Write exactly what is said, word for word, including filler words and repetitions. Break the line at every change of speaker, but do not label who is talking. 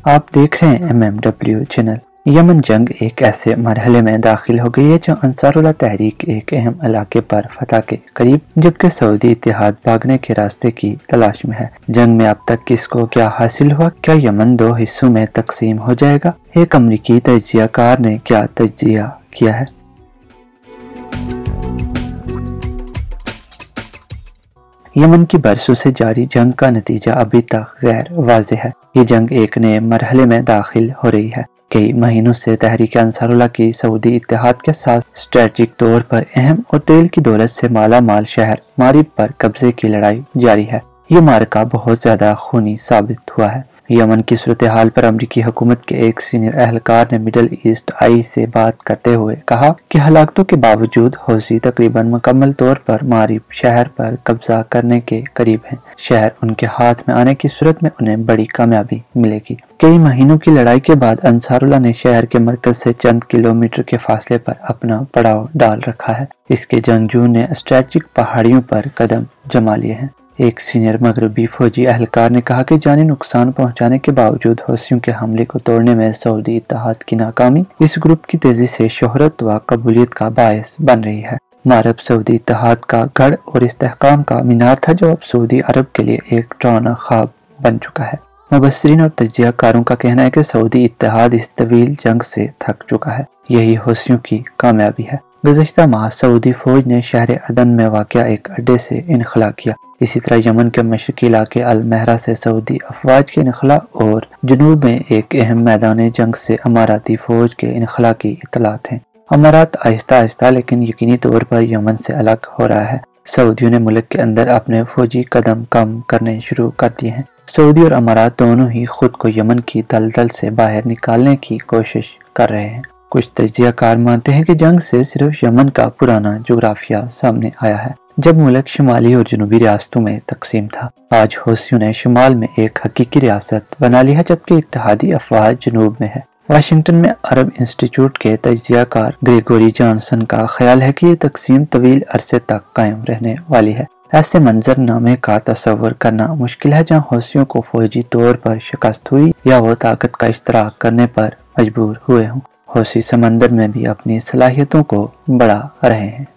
आप देख रहे हैं M M W channel. Yemen जंग एक ऐसे मरहले में दाखिल हो गई है जहाँ अंसारुल्लाह तहरीक एक अहम इलाके पर फतह के करीब, जबकि सऊदी इत्तेहाद भागने के रास्ते की तलाश में है। जंग में अब तक किसको क्या हासिल हुआ? क्या यमन दो हिस्सों में तकसीम हो जाएगा? एक अमरीकी तज्जियाकार ने क्या तज्जिया किया है? यमन की बरसों से जारी जंग का नतीजा अभी तक गैर वाज़ेह है। ये जंग एक नए मरहले में दाखिल हो रही है। कई महीनों से तहरीक अंसारुल्लाह की सऊदी इत्तेहाद के साथ स्ट्रेटजिक तौर पर अहम और तेल की दौलत से माला माल शहर मारिब पर कब्जे की लड़ाई जारी है। ये मार्का बहुत ज्यादा खूनी साबित हुआ है। यमन की सूरत हाल पर अमरीकी हुकूमत के एक सीनियर एहलकार ने मिडल ईस्ट आई से बात करते हुए कहा कि हलाकतों के बावजूद हौसी तकरीबन मुकम्मल तौर पर मारिब शहर पर कब्जा करने के करीब हैं। शहर उनके हाथ में आने की सूरत में उन्हें बड़ी कामयाबी मिलेगी। कई महीनों की लड़ाई के बाद अंसारुल्लाह ने शहर के मरकज से चंद किलोमीटर के फासले पर अपना पड़ाव डाल रखा है। इसके जंगजू ने स्ट्रेटजिक पहाड़ियों पर कदम जमा लिए हैं। एक सीनियर मगरबी फौजी एहलकार ने कहा कि जानी नुकसान पहुंचाने के बावजूद हौसियों के हमले को तोड़ने में सऊदी इत्तेहाद की नाकामी इस ग्रुप की तेजी से शोहरत व कबूलियत का बायस बन रही है। मारब सऊदी इत्तेहाद का गढ़ और इस्तेहकाम का मीनार था, जो अब सऊदी अरब के लिए एक डरावना ख्वाब बन चुका है। मुबस्सिरीन और तज्जियाकारों का कहना है कि सऊदी इत्तेहाद इस तवील जंग से थक चुका है। यही हौसियों की कामयाबी है। गुज़श्ता माह सऊदी फौज ने शहर अदन में वाक़या एक अड्डे से इनखला किया। इसी तरह यमन के मशरकी इलाके अल महरा से सऊदी अफवाज के इनखला और जनूब में एक अहम मैदान जंग से अमाराती फौज के इनखला की इतलात हैं। अमारात आहिस्ता आहिस्ता लेकिन यकीनी तौर पर यमन से अलग हो रहा है। सऊदियों ने मुल्क के अंदर अपने फौजी कदम कम करने शुरू कर दिए हैं। सऊदी और अमारात दोनों ही खुद को यमन की दलदल से बाहर निकालने की कोशिश कर रहे हैं। कुछ तज्जियाकार मानते हैं कि जंग से सिर्फ यमन का पुराना जोग्राफिया सामने आया है, जब मुल्क शुमाली और जनूबी रियासतों में तकसीम था। आज हौसियों ने शुमाल में एक हकीकी रियासत बना ली है, जबकि इत्तेहादी अफवाज जनूब में है। वाशिंगटन में अरब इंस्टीट्यूट के तज्जियाकार ग्रेगोरी जॉनसन का ख्याल है कि ये तकसीम तवील अरसे तक कायम रहने वाली है। ऐसे मंजरनामे का तस्वर करना मुश्किल है जहाँ हौसियों को फौजी तौर पर शिकस्त हुई या वो ताकत का इश्तराक करने पर मजबूर हुए हों। हौसी समंदर में भी अपनी सलाहियतों को बढ़ा रहे हैं।